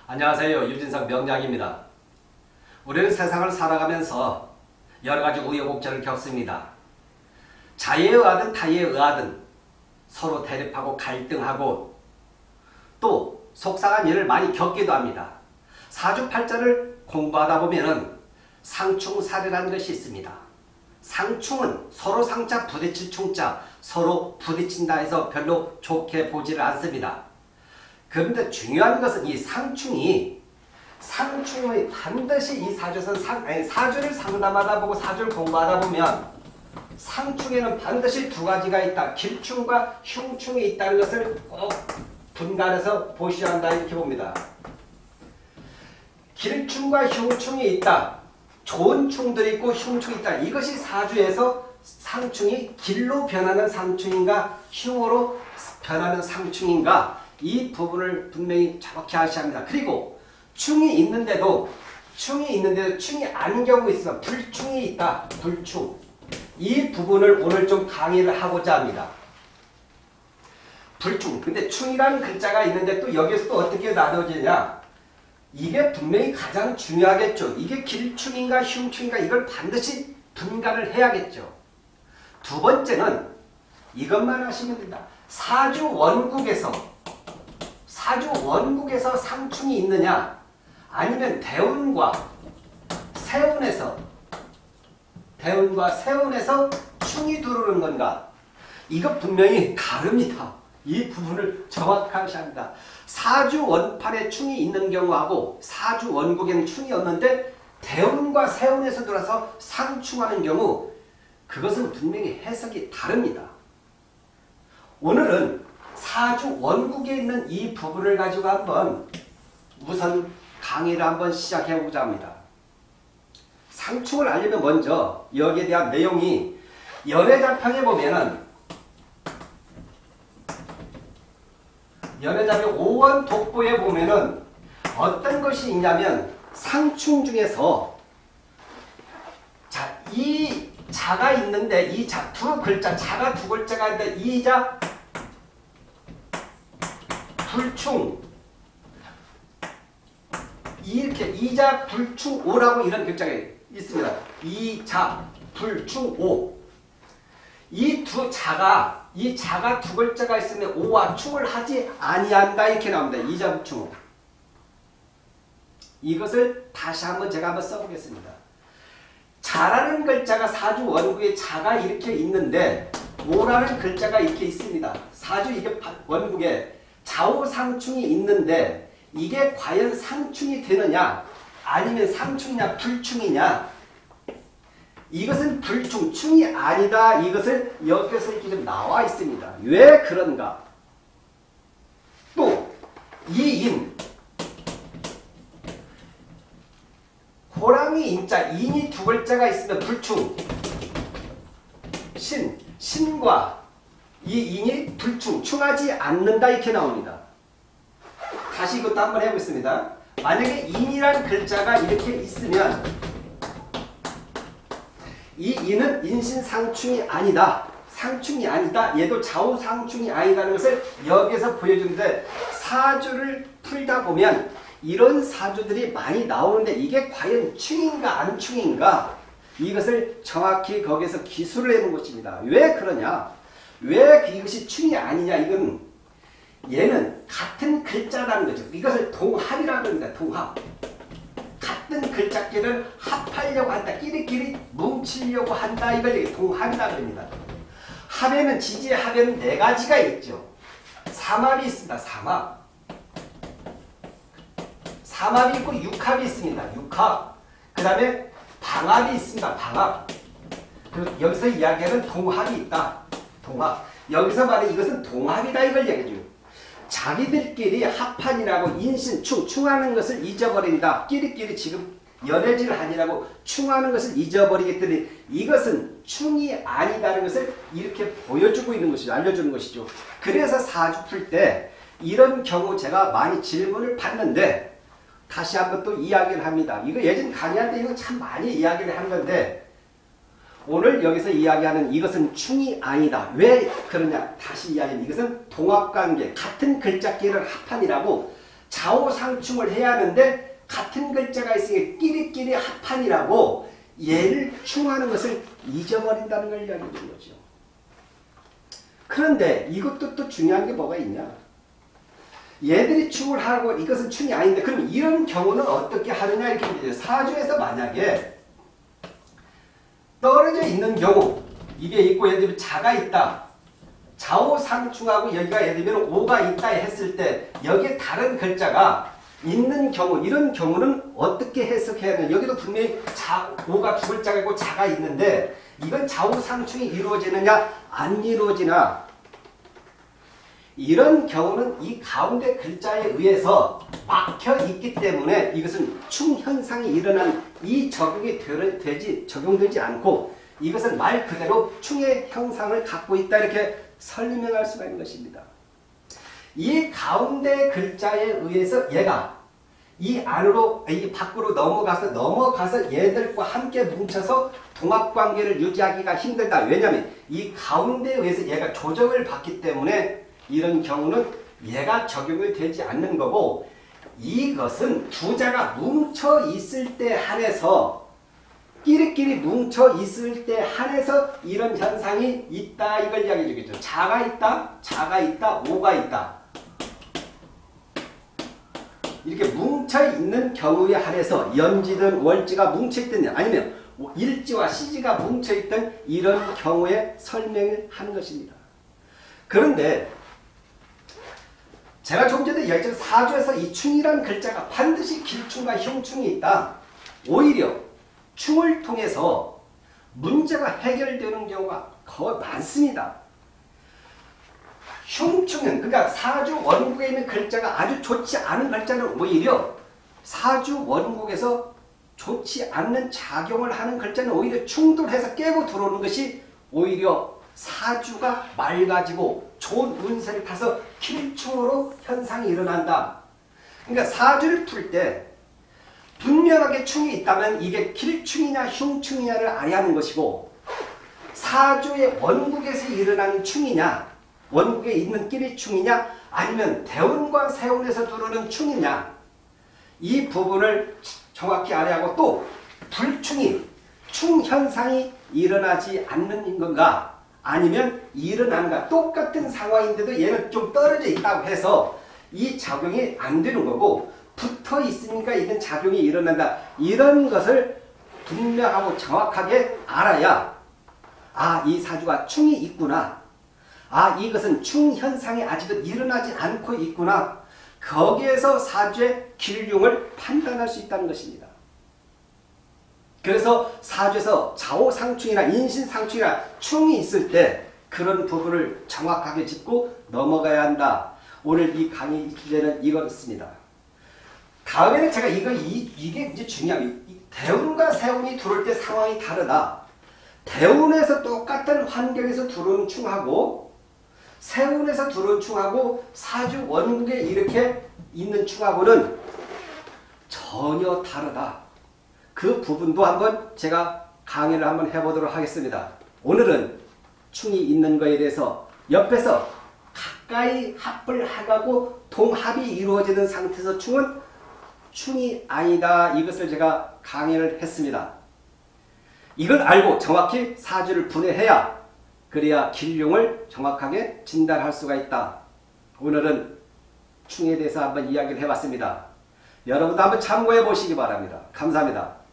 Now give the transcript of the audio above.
안녕하세요. 유진석 명약입니다. 우리는 세상을 살아가면서 여러가지 우여곡절을 겪습니다. 자의에 의하든 타의에 의하든 서로 대립하고 갈등하고 또 속상한 일을 많이 겪기도 합니다. 사주팔자를 공부하다 보면 상충사례라는 것이 있습니다. 상충은 서로 상자 부딪힐 충자, 서로 부딪힌다 해서 별로 좋게 보지를 않습니다. 그런데 중요한 것은 이 상충이 반드시 이 사주를 상담하다 보고 사주를 공부하다 보면 상충에는 반드시 두 가지가 있다. 길충과 흉충이 있다는 것을 꼭 분간해서 보셔야 한다 이렇게 봅니다. 길충과 흉충이 있다. 좋은 충들이 있고 흉충이 있다. 이것이 사주에서 상충이 길로 변하는 상충인가 흉으로 변하는 상충인가 이 부분을 분명히 정확히 아셔야 합니다. 그리고 충이 있는데도 충이 아닌 경우 있으면 불충이 있다. 불충. 이 부분을 오늘 좀 강의를 하고자 합니다. 불충. 근데 충이라는 글자가 있는데 또 여기서 또 어떻게 나눠지냐. 이게 분명히 가장 중요하겠죠. 이게 길충인가 흉충인가 이걸 반드시 분간을 해야겠죠. 두 번째는 이것만 하시면 된다. 사주 원국에서 상충이 있느냐 아니면 대운과 세운에서 충이 들어오는 건가 이거 분명히 다릅니다. 이 부분을 정확하게 하셔야 합니다. 사주 원판에 충이 있는 경우하고 사주 원국에는 충이 없는데 대운과 세운에서 들어서 상충하는 경우 그것은 분명히 해석이 다릅니다. 오늘은 사주 원국에 있는 이 부분을 가지고 한번 우선 강의를 한번 시작해보자 합니다. 상충을 알려면 먼저 여기에 대한 내용이 연애자평에 보면은 연애자평 5원 독보에 보면은 어떤 것이 있냐면 상충 중에서 이 자가 있는데 이 자 두 글자 자가 두 글자가 있는데 이 자 불충 이렇게 이자 불충 오라고 이런 글자가 있습니다. 이자 불충 오 이 두 자가 두 글자가 있으면 오와 충을 하지 아니한다 이렇게 나옵니다. 이자 불충 오 이것을 다시 한번 제가 한번 써보겠습니다. 자라는 글자가 사주 원국에 자가 이렇게 있는데 오라는 글자가 이렇게 있습니다. 사주 이게 원국에 좌우상충이 있는데 이게 과연 상충이 되느냐 아니면 상충이냐 불충이냐 이것은 불충, 충이 아니다. 이것을 여기서 이렇게 좀 나와 있습니다. 왜 그런가? 또 이 인 호랑이 인자 인이 두 글자가 있으면 불충 신과 이 인이 불충, 충하지 않는다 이렇게 나옵니다. 다시 이것도 한번 해보겠습니다. 만약에 인이라는 글자가 이렇게 있으면 이 인은 인신상충이 아니다. 상충이 아니다. 얘도 좌우상충이 아니다는 것을 여기에서 보여주는데 사주를 풀다 보면 이런 사주들이 많이 나오는데 이게 과연 충인가 안 충인가 이것을 정확히 거기에서 기술을 해본 것입니다. 왜 그러냐? 왜 이것이 충이 아니냐? 이건 얘는 같은 글자라는 거죠. 이것을 동합이라고 합니다. 동합. 같은 글자끼를 합하려고 한다. 끼리끼리 뭉치려고 한다. 이걸 동합이라고 합니다. 합에는 지지의 합에는 네 가지가 있죠. 삼합이 있습니다. 삼합이 있고 육합이 있습니다. 육합. 그 다음에 방합이 있습니다. 방합. 여기서 이야기하는 동합이 있다. 동합. 여기서 말해 이것은 동합이다 이걸 얘기해줘요. 자기들끼리 합한이라고 인신, 충하는 것을 잊어버린다. 끼리끼리 지금 연애질 하니라고 충하는 것을 잊어버리기 때문에 이것은 충이 아니다는 것을 이렇게 보여주고 있는 것이죠. 알려주는 것이죠. 그래서 사주 풀 때 이런 경우 제가 많이 질문을 받는데 다시 한번 또 이야기를 합니다. 이거 예전 강의할 때 이거 참 많이 이야기를 한 건데 오늘 여기서 이야기하는 이것은 충이 아니다. 왜 그러냐? 다시 이야기하면 이것은 동합관계, 같은 글자끼를 합한이라고 좌우상충을 해야 하는데 같은 글자가 있으니 끼리끼리 합판이라고 얘를 충하는 것을 잊어버린다는 걸 이야기해 주는 거죠. 그런데 이것도 또 중요한 게 뭐가 있냐. 얘들이 충을 하고 이것은 충이 아닌데 그럼 이런 경우는 어떻게 하느냐 이렇게 문제죠. 사주에서 만약에 떨어져 있는 경우 이게 있고 예를 들면 자가 있다. 좌우상충하고 여기가 예를 들면 오가 있다 했을 때 여기에 다른 글자가 있는 경우 이런 경우는 어떻게 해석해야 하느냐. 여기도 분명히 오가 두 글자가 있고 자가 있는데 이건 좌우상충이 이루어지느냐 안 이루어지나. 이런 경우는 이 가운데 글자에 의해서 막혀 있기 때문에 이것은 충현상이 일어난 이 적용되지 않고 이것은 말 그대로 충의 형상을 갖고 있다 이렇게 설명할 수가 있는 것입니다. 이 가운데 글자에 의해서 얘가 이 안으로 이 밖으로 넘어가서 얘들과 함께 뭉쳐서 동합관계를 유지하기가 힘들다. 왜냐하면 이 가운데에 의해서 얘가 조정을 받기 때문에 이런 경우는 얘가 적용이 되지 않는 거고 이것은 두 자가 뭉쳐 있을 때 한해서 끼리끼리 뭉쳐 있을 때 한해서 이런 현상이 있다 이걸 이야기해 주겠죠. 자가 있다, 오가 있다. 이렇게 뭉쳐 있는 경우에 한해서 연지든 월지가 뭉쳐 있든 아니면 일지와 시지가 뭉쳐 있던 이런 경우에 설명을 하는 것입니다. 그런데 제가 좀 전에 이야기했던 사주에서 이 충이라는 글자가 반드시 길충과 흉충이 있다. 오히려 충을 통해서 문제가 해결되는 경우가 거의 많습니다. 흉충은 그러니까 사주 원국에 있는 글자가 아주 좋지 않은 글자는 오히려 사주 원국에서 좋지 않는 작용을 하는 글자는 오히려 충돌해서 깨고 들어오는 것이 오히려 사주가 맑아지고 좋은 운세를 타서 길충으로 현상이 일어난다. 그러니까 사주를 풀 때 분명하게 충이 있다면 이게 길충이냐 흉충이냐를 알아야 하는 것이고 사주의 원국에서 일어나는 충이냐 원국에 있는 끼리충이냐 아니면 대운과 세운에서 들어오는 충이냐 이 부분을 정확히 알아야 하고 또 불충이 충현상이 일어나지 않는 건가 아니면 일어나는가 똑같은 상황인데도 얘는 좀 떨어져 있다고 해서 이 작용이 안 되는 거고 붙어 있으니까 이런 작용이 일어난다. 이런 것을 분명하고 정확하게 알아야 이 사주가 충이 있구나. 이것은 충현상이 아직은 일어나지 않고 있구나. 거기에서 사주의 길흉을 판단할 수 있다는 것입니다. 그래서 사주에서 좌우상충이나 인신상충이나 충이 있을 때 그런 부분을 정확하게 짚고 넘어가야 한다. 오늘 이 강의 주제는 이거였습니다. 다음에는 제가 이게 이제 중요합니다. 대운과 세운이 들어올 때 상황이 다르다. 대운에서 똑같은 환경에서 들어온 충하고 세운에서 들어온 충하고 사주 원국에 이렇게 있는 충하고는 전혀 다르다. 그 부분도 한번 제가 강의를 한번 해보도록 하겠습니다. 오늘은 충이 있는 것에 대해서 옆에서 가까이 합을 하고 동합이 이루어지는 상태에서 충이 아니다. 이것을 제가 강의를 했습니다. 이걸 알고 정확히 사주를 분해해야 그래야 길흉을 정확하게 진단할 수가 있다. 오늘은 충에 대해서 한번 이야기를 해봤습니다. 여러분도 한번 참고해 보시기 바랍니다. 감사합니다.